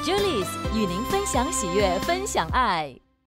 Julius 与您分享喜悦，分享爱。